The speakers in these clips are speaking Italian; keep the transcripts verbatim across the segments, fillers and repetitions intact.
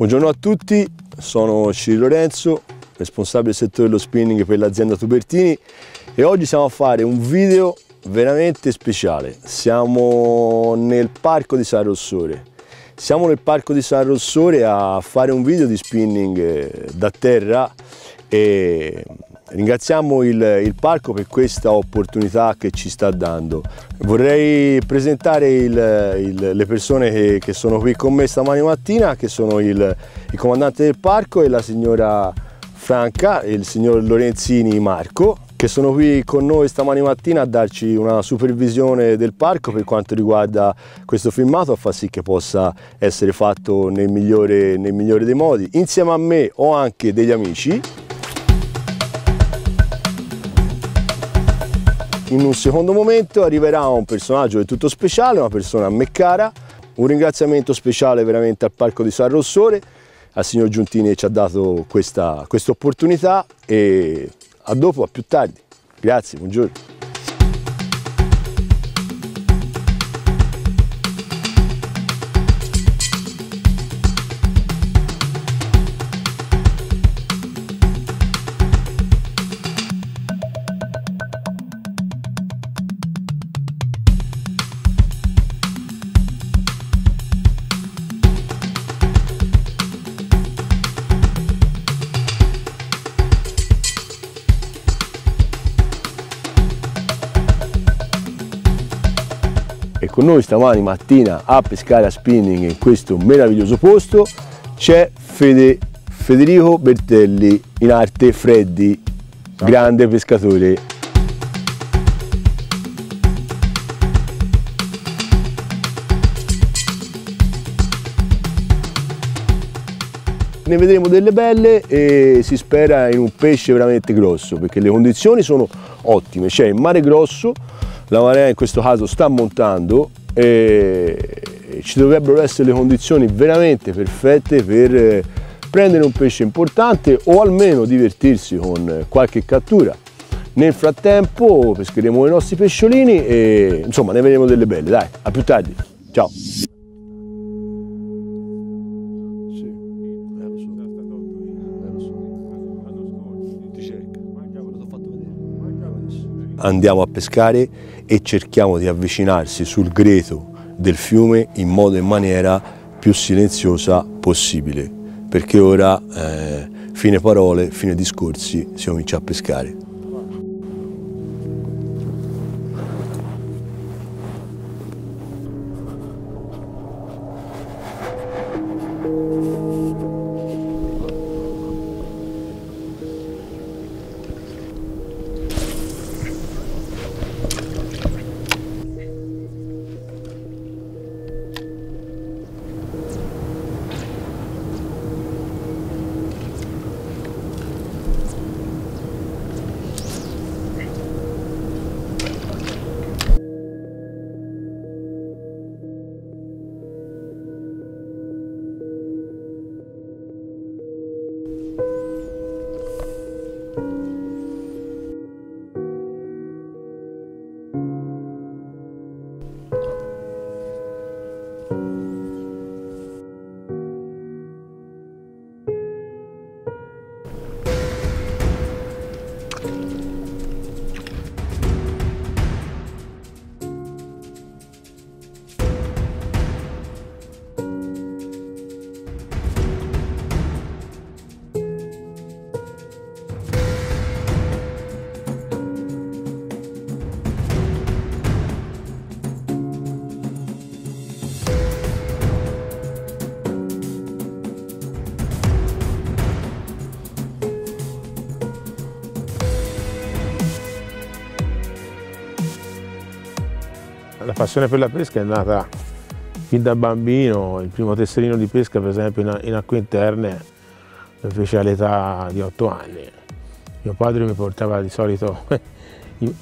Buongiorno a tutti, sono Ciri Lorenzo, responsabile del settore dello spinning per l'azienda Tubertini e oggi siamo a fare un video veramente speciale. Siamo nel parco di San Rossore. Siamo nel parco di San Rossore a fare un video di spinning da terra e ringraziamo il, il parco per questa opportunità che ci sta dando. Vorrei presentare il, il, le persone che, che sono qui con me stamani mattina, che sono il, il comandante del parco e la signora Franca e il signor Lorenzini Marco, che sono qui con noi stamani mattina a darci una supervisione del parco per quanto riguarda questo filmato, a far sì che possa essere fatto nel migliore, nel migliore dei modi. Insieme a me ho anche degli amici. In un secondo momento arriverà un personaggio del tutto speciale, una persona a me cara. Un ringraziamento speciale veramente al Parco di San Rossore, al signor Giuntini che ci ha dato questa opportunità e a dopo, a più tardi. Grazie, buongiorno. E con noi stamani mattina a pescare a spinning in questo meraviglioso posto c'è Fede, Federico Bertelli, in arte Freddy, grande pescatore. Ne vedremo delle belle e si spera in un pesce veramente grosso, perché le condizioni sono ottime, c'è il mare grosso, la marea in questo caso sta montando e ci dovrebbero essere le condizioni veramente perfette per prendere un pesce importante o almeno divertirsi con qualche cattura. Nel frattempo pescheremo i nostri pesciolini e insomma ne vedremo delle belle. Dai, a più tardi, ciao! Andiamo a pescare e cerchiamo di avvicinarsi sul greto del fiume in modo e maniera più silenziosa possibile, perché ora, eh, fine parole, fine discorsi, si comincia a pescare. La passione per la pesca è nata fin da bambino. Il primo tesserino di pesca, per esempio, in acque interne lo fece all'età di otto anni. Mio padre mi portava di solito in,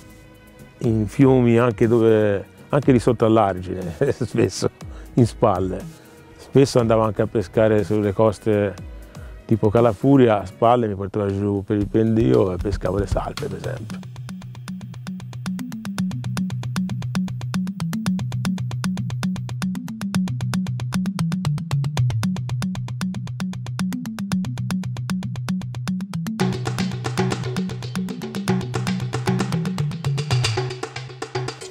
in fiumi anche, dove, anche lì sotto all'argine, spesso in spalle. Spesso andavo anche a pescare sulle coste tipo Calafuria, a spalle mi portava giù per il pendio e pescavo le salpe, per esempio.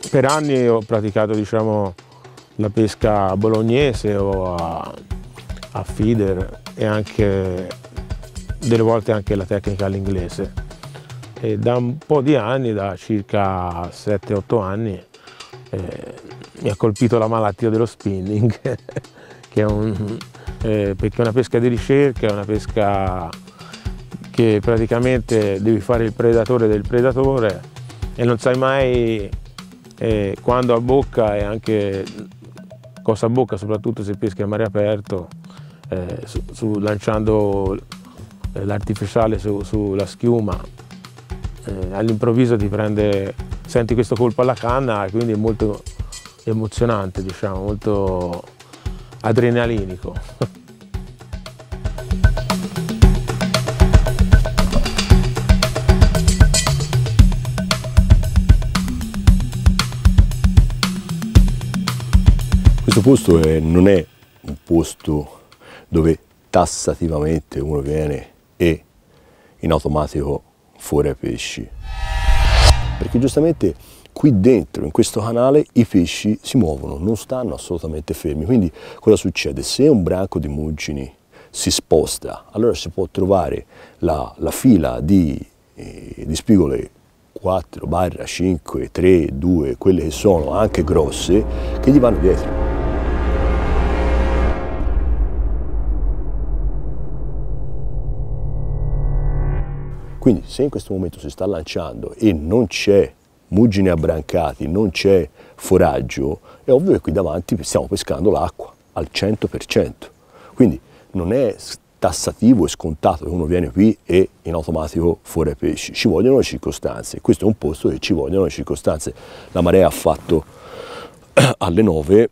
per anni ho praticato, diciamo, la pesca bolognese o a, a feeder e anche delle volte anche la tecnica all'inglese. E da un po' di anni, da circa sette otto anni, eh, mi ha colpito la malattia dello spinning, che è, un, eh, perché è una pesca di ricerca, è una pesca che praticamente devi fare il predatore del predatore e non sai mai eh, quando abbocca e anche cosa abbocca, soprattutto se peschi a mare aperto, eh, su, su, lanciando l'artificiale su, sulla schiuma. Eh, all'improvviso ti prende, senti questo colpo alla canna e quindi è molto emozionante, diciamo, molto adrenalinico. Questo posto è, non è un posto dove tassativamente uno viene e in automatico fuori ai pesci, perché giustamente qui dentro in questo canale i pesci si muovono, non stanno assolutamente fermi. Quindi cosa succede? Se un branco di muggini si sposta, allora si può trovare la, la fila di, eh, di spigole quattro, cinque, tre, due, quelle che sono anche grosse, che gli vanno dietro. Quindi se in questo momento si sta lanciando e non c'è muggine abbrancati, non c'è foraggio, è ovvio che qui davanti stiamo pescando l'acqua al cento per cento. Quindi non è tassativo e scontato che uno viene qui e in automatico fuori ai pesci. Ci vogliono le circostanze. Questo è un posto che ci vogliono le circostanze. La marea ha fatto alle nove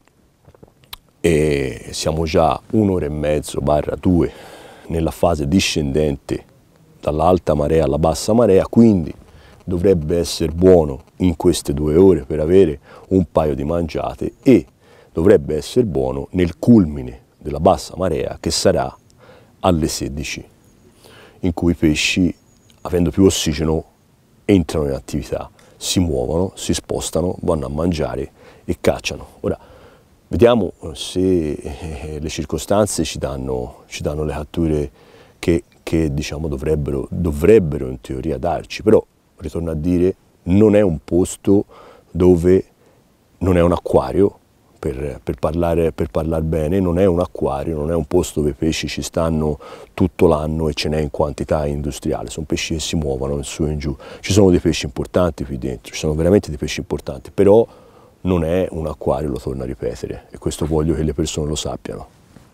e siamo già un'ora e mezzo, barra due, nella fase discendente dall'alta marea alla bassa marea, quindi dovrebbe essere buono in queste due ore per avere un paio di mangiate e dovrebbe essere buono nel culmine della bassa marea, che sarà alle sedici, in cui i pesci, avendo più ossigeno, entrano in attività, si muovono, si spostano, vanno a mangiare e cacciano. Ora vediamo se le circostanze ci danno, ci danno le catture che, che diciamo dovrebbero, dovrebbero in teoria darci, però ritorno a dire, non è un posto dove, non è un acquario, per, per, parlare, per parlare bene, non è un acquario, non è un posto dove i pesci ci stanno tutto l'anno e ce n'è in quantità industriale, sono pesci che si muovono in su e in giù. Ci sono dei pesci importanti qui dentro, ci sono veramente dei pesci importanti, però non è un acquario, lo torno a ripetere, e questo voglio che le persone lo sappiano.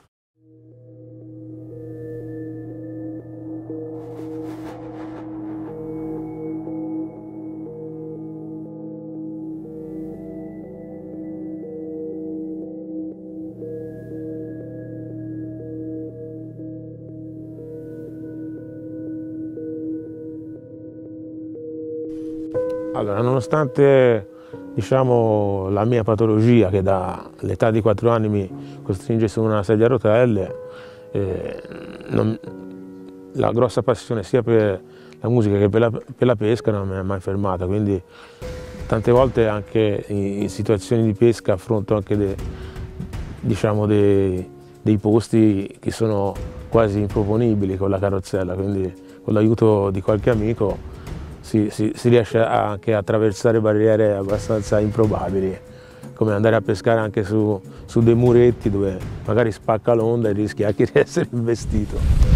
Allora, nonostante diciamo, la mia patologia, che dall'età di quattro anni mi costringe su una sedia a rotelle, eh, non, la grossa passione sia per la musica che per la, per la pesca non mi ha mai fermata, quindi tante volte anche in, in situazioni di pesca affronto anche de, diciamo dei, dei posti che sono quasi improponibili con la carrozzella, quindi con l'aiuto di qualche amico Si, si, si riesce anche a attraversare barriere abbastanza improbabili, come andare a pescare anche su, su dei muretti dove magari spacca l'onda e rischi anche di essere investito.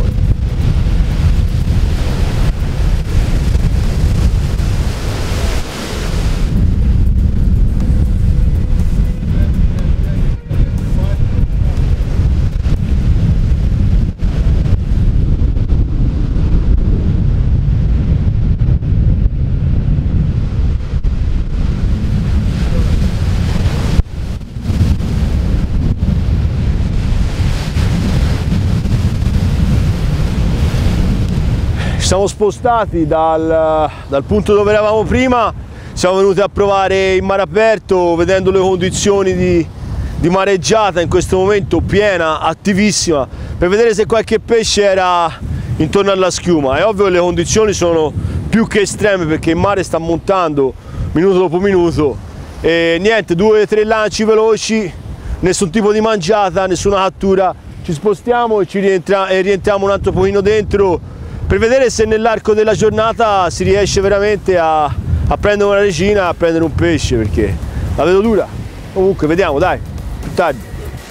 Siamo spostati dal, dal punto dove eravamo prima, siamo venuti a provare il mare aperto, vedendo le condizioni di, di mareggiata in questo momento piena, attivissima, per vedere se qualche pesce era intorno alla schiuma. È ovvio che le condizioni sono più che estreme, perché il mare sta montando minuto dopo minuto E niente, due o tre lanci veloci, nessun tipo di mangiata, nessuna cattura, ci spostiamo e, ci rientra e rientriamo un altro pochino dentro per vedere se nell'arco della giornata si riesce veramente a, a prendere una regina, a prendere un pesce, perché la vedo dura. Comunque vediamo, dai, più tardi.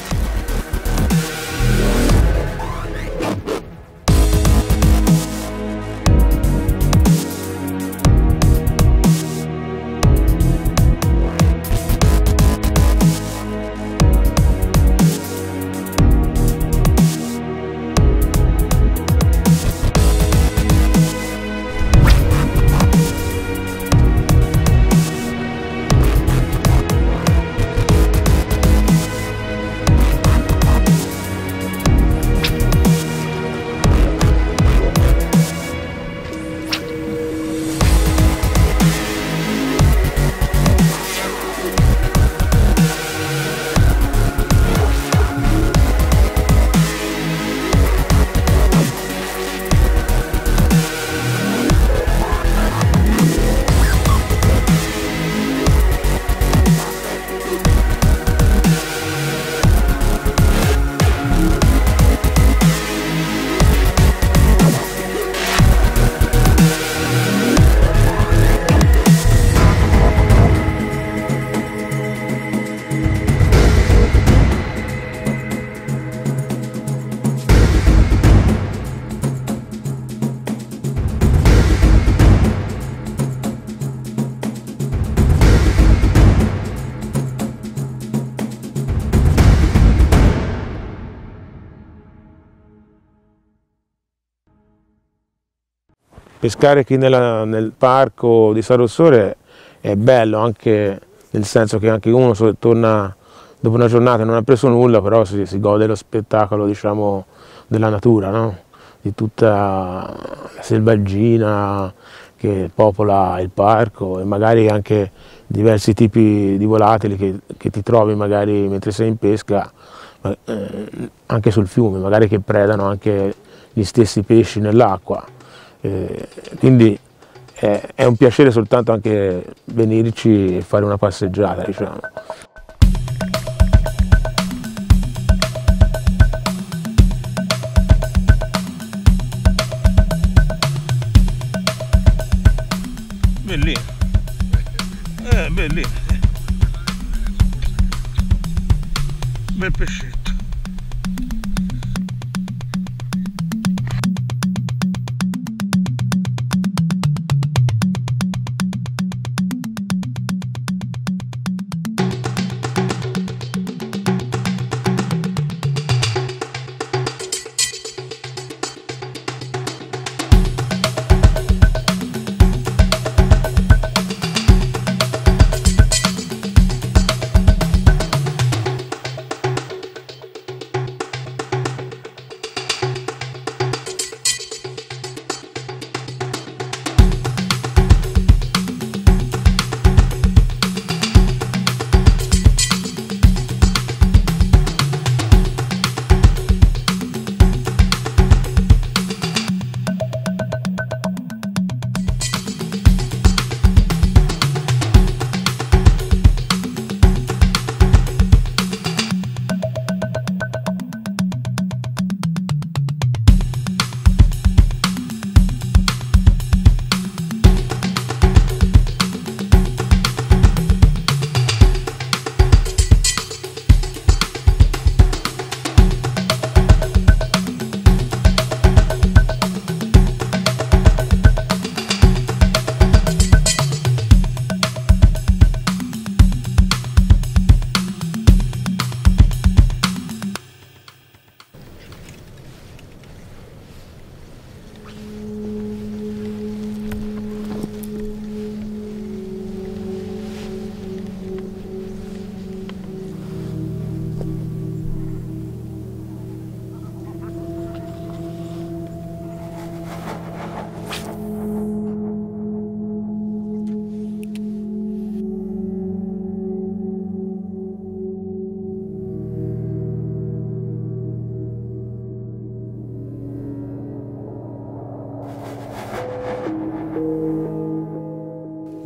Pescare qui nella, nel parco di San Rossore è bello, anche nel senso che anche uno torna dopo una giornata e non ha preso nulla, però si, si gode lo spettacolo, diciamo, della natura, no? Di tutta la selvaggina che popola il parco e magari anche diversi tipi di volatili che, che ti trovi magari mentre sei in pesca, eh, anche sul fiume, magari che predano anche gli stessi pesci nell'acqua. Eh, quindi è, è un piacere soltanto anche venirci e fare una passeggiata, diciamo. Bellino, eh, bellino, bel pescetto.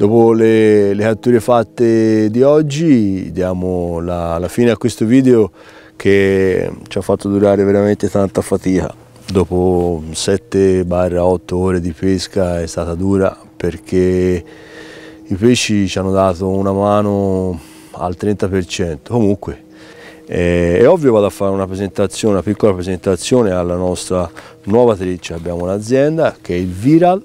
Dopo le, le catture fatte di oggi diamo la, la fine a questo video che ci ha fatto durare veramente tanta fatica. Dopo sette otto ore di pesca è stata dura perché i pesci ci hanno dato una mano al trenta per cento. Comunque eh, è ovvio, vado a fare una presentazione, una piccola presentazione alla nostra nuova treccia. Abbiamo un'azienda che è il Viral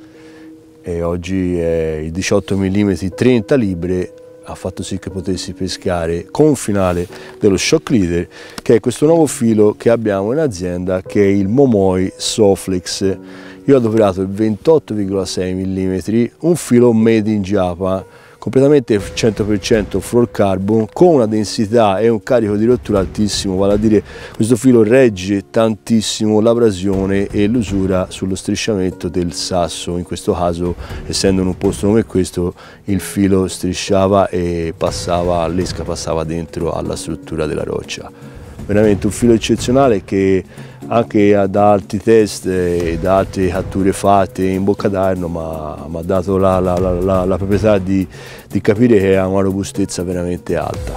e oggi è il diciotto millimetri trenta libre, ha fatto sì che potessi pescare con un finale dello Shock Leader, che è questo nuovo filo che abbiamo in azienda, che è il Momoi Soflex. Io ho adoperato il ventotto virgola sei millimetri, un filo made in Japan, completamente cento per cento fluorocarbon, con una densità e un carico di rottura altissimo, vale a dire questo filo regge tantissimo l'abrasione e l'usura sullo strisciamento del sasso. In questo caso, essendo in un posto come questo, il filo strisciava e passava, l'esca passava dentro alla struttura della roccia. Veramente un filo eccezionale che anche da altri test e da altre catture fatte in bocca d'arno mi ha dato la, la, la, la proprietà di, di capire che ha una robustezza veramente alta.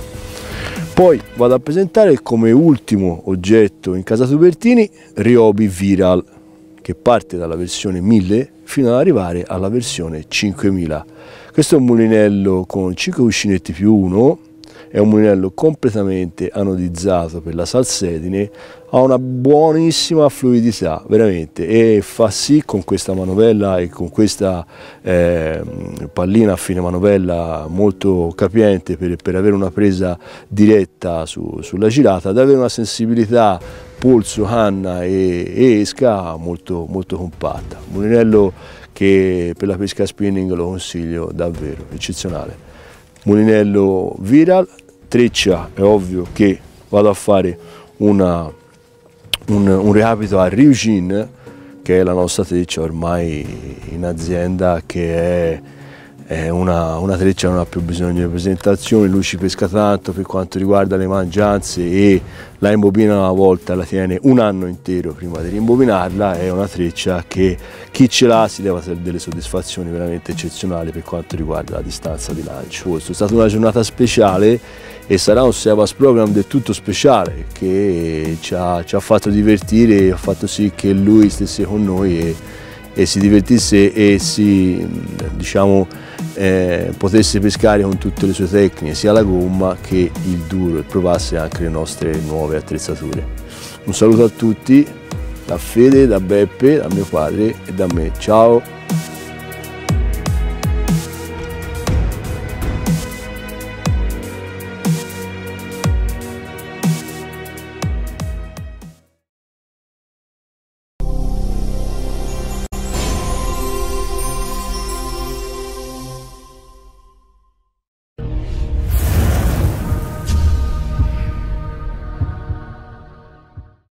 Poi vado a presentare come ultimo oggetto in casa Tubertini Ryobi Viral, che parte dalla versione mille fino ad arrivare alla versione cinquemila. Questo è un mulinello con cinque cuscinetti più uno. È un mulinello completamente anodizzato per la salsedine, ha una buonissima fluidità veramente, e fa sì, con questa manovella e con questa eh, pallina a fine manovella molto capiente per, per avere una presa diretta su, sulla girata, ad avere una sensibilità polso, canna e, e esca molto, molto compatta. Un mulinello che per la pesca spinning lo consiglio davvero, eccezionale. Mulinello Viral, treccia, è ovvio che vado a fare una, un, un recapito a Ryujin, che è la nostra treccia ormai in azienda, che è, è una, una treccia che non ha più bisogno di presentazioni. Lui ci pesca tanto per quanto riguarda le mangianze e la imbobina una volta, la tiene un anno intero prima di rimbobinarla. È una treccia che chi ce l'ha si leva delle soddisfazioni veramente eccezionali per quanto riguarda la distanza di lancio. Questa è stata una giornata speciale e sarà un Sebas Program del tutto speciale che ci ha, ci ha fatto divertire e ha fatto sì che lui stesse con noi e, e si divertisse e si, diciamo, eh, potesse pescare con tutte le sue tecniche, sia la gomma che il duro, e provasse anche le nostre nuove attrezzature. Un saluto a tutti, da Fede, da Beppe, da mio padre e da me. Ciao!